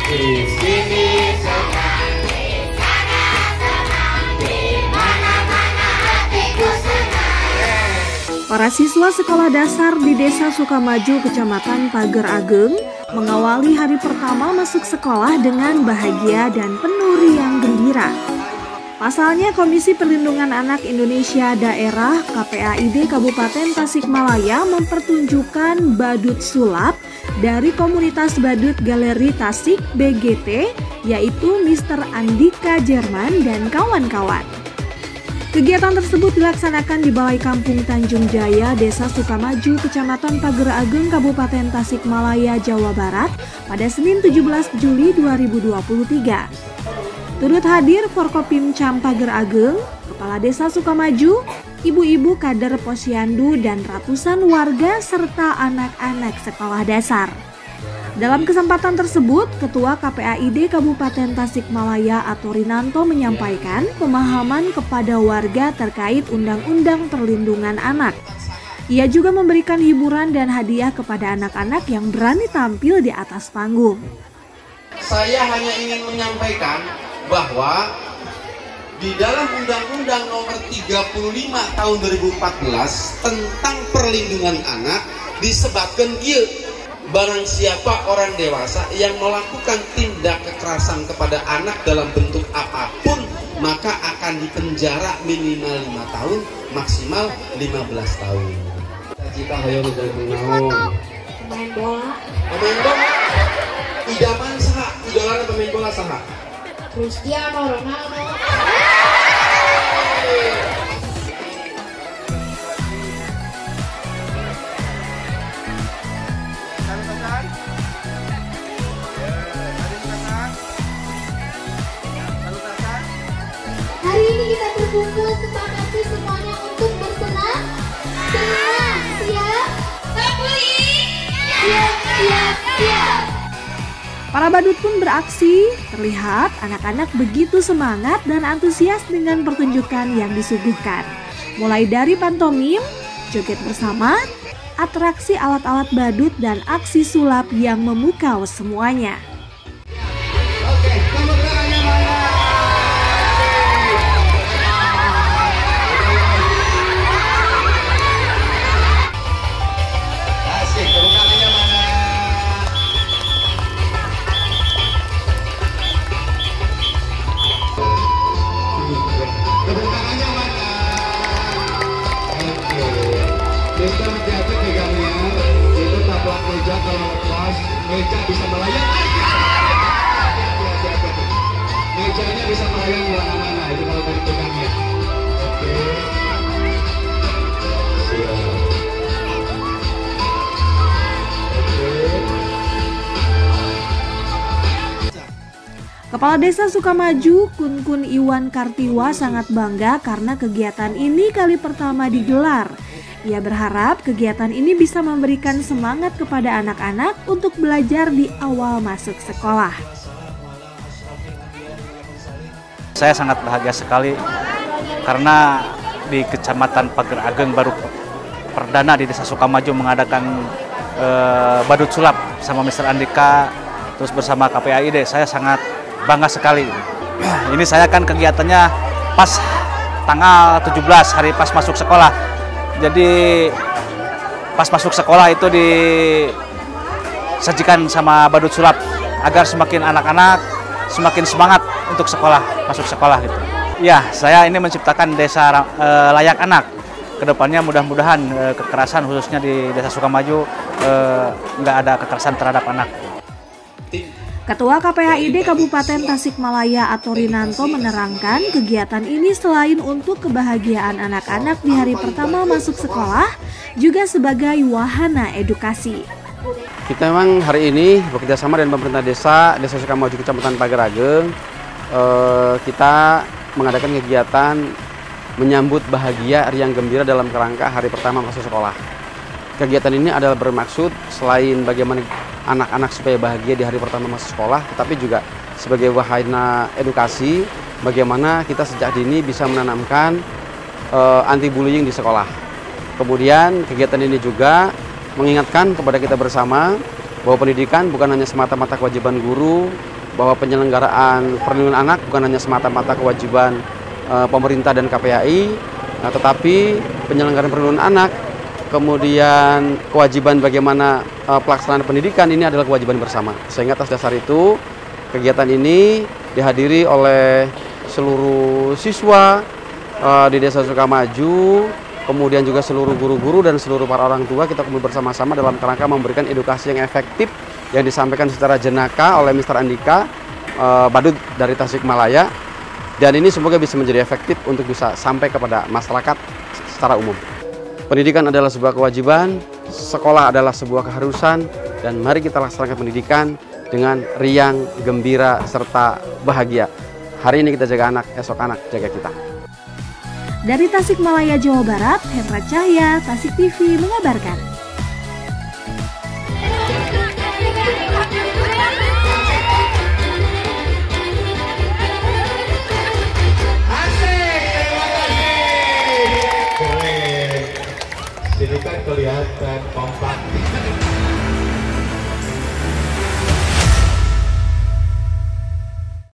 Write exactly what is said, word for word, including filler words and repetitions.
Di sini senang, di sana senang, di mana-mana hatiku senang. Para siswa sekolah dasar di Desa Sukamaju, Kecamatan Pager Ageng, mengawali hari pertama masuk sekolah dengan bahagia dan penuh riang gembira. Pasalnya, Komisi Perlindungan Anak Indonesia Daerah K P A I D Kabupaten Tasikmalaya mempertunjukkan badut sulap dari komunitas badut Galeri Tasik B G T, yaitu Mister Andika Jerman dan kawan-kawan. Kegiatan tersebut dilaksanakan di Balai Kampung Tanjung Jaya, Desa Sukamaju, Kecamatan Pager Ageng, Kabupaten Tasikmalaya, Jawa Barat pada Senin tujuh belas Juli dua ribu dua puluh tiga. Turut hadir Forkopimcam Pager Ageng, Kepala Desa Sukamaju, ibu-ibu kader posyandu dan ratusan warga serta anak-anak sekolah dasar. Dalam kesempatan tersebut, Ketua K P A I D Kabupaten Tasikmalaya Atorinanto menyampaikan pemahaman kepada warga terkait Undang-Undang Perlindungan Anak. Ia juga memberikan hiburan dan hadiah kepada anak-anak yang berani tampil di atas panggung. Saya hanya ingin menyampaikan bahwa di dalam Undang-Undang Nomor tiga puluh lima Tahun dua ribu empat belas tentang perlindungan anak disebutkan dia, barang siapa orang dewasa yang melakukan tindak kekerasan kepada anak dalam bentuk apapun maka akan dipenjara minimal lima tahun, maksimal lima belas tahun. Cita hayang jadi naon? Main bola. Pemain bola. Idaman saha? Idola pemain bola saha? Cristiano Ronaldo. Hari ini kita berkumpul sepakati semuanya untuk bersenang senang. Siap? Siap, siap, siap. Para badut pun beraksi. Terlihat anak-anak begitu semangat dan antusias dengan pertunjukan yang disuguhkan. Mulai dari pantomim, joget bersama, atraksi alat-alat badut dan aksi sulap yang memukau semuanya. Oke, tepuk tangannya mana? Asik, tepuk tangannya mana? Tepuk tangannya mana? Oke, kita hati-hati pegangnya. Itu taplak meja kalau pas meja bisa melayang. Mejanya bisa melayang kemana-mana itu kalau dari pegangnya. Oke. Siap. Kepala Desa Sukamaju, Kun Kun Iwan Kartiwa sangat bangga karena kegiatan ini kali pertama digelar. Ia berharap kegiatan ini bisa memberikan semangat kepada anak-anak untuk belajar di awal masuk sekolah. Saya sangat bahagia sekali karena di Kecamatan Pager Ageng baru perdana di Desa Sukamaju mengadakan eh, badut sulap sama Mister Andika terus bersama K P A I D. Saya sangat bangga sekali. Ini saya kan kegiatannya pas tanggal tujuh belas, hari pas masuk sekolah. Jadi pas masuk sekolah itu disajikan sama badut sulap agar semakin anak-anak semakin semangat untuk sekolah, masuk sekolah gitu. Ya, saya ini menciptakan desa e, layak anak. Kedepannya mudah-mudahan e, kekerasan khususnya di Desa Sukamaju e, nggak ada kekerasan terhadap anak. Ketua K P A I D Kabupaten Tasikmalaya Atorinanto menerangkan kegiatan ini selain untuk kebahagiaan anak-anak di hari pertama masuk sekolah, juga sebagai wahana edukasi. Kita memang hari ini bekerjasama dengan pemerintah desa, Desa Sukamaju Kecamatan Pager Ageng, eh, kita mengadakan kegiatan menyambut bahagia riang gembira dalam kerangka hari pertama masuk sekolah. Kegiatan ini adalah bermaksud selain bagaimana anak-anak supaya bahagia di hari pertama masuk sekolah, tetapi juga sebagai wahana edukasi bagaimana kita sejak dini bisa menanamkan uh, anti bullying di sekolah. Kemudian kegiatan ini juga mengingatkan kepada kita bersama bahwa pendidikan bukan hanya semata-mata kewajiban guru, bahwa penyelenggaraan perlindungan anak bukan hanya semata-mata kewajiban uh, pemerintah dan K P A I, nah, tetapi penyelenggaraan perlindungan anak, kemudian kewajiban bagaimana uh, pelaksanaan pendidikan ini adalah kewajiban bersama. Sehingga atas dasar itu kegiatan ini dihadiri oleh seluruh siswa uh, di Desa Sukamaju, kemudian juga seluruh guru-guru dan seluruh para orang tua. Kita kumpul bersama-sama dalam kerangka memberikan edukasi yang efektif yang disampaikan secara jenaka oleh Mister Andika, uh, Badut dari Tasikmalaya, dan ini semoga bisa menjadi efektif untuk bisa sampai kepada masyarakat secara umum. Pendidikan adalah sebuah kewajiban, sekolah adalah sebuah keharusan, dan mari kita laksanakan pendidikan dengan riang, gembira, serta bahagia. Hari ini kita jaga anak, esok anak jaga kita. Dari Tasikmalaya, Jawa Barat, Hendra Cahya, Tasik T V mengabarkan. Sini kan kelihatan kompak.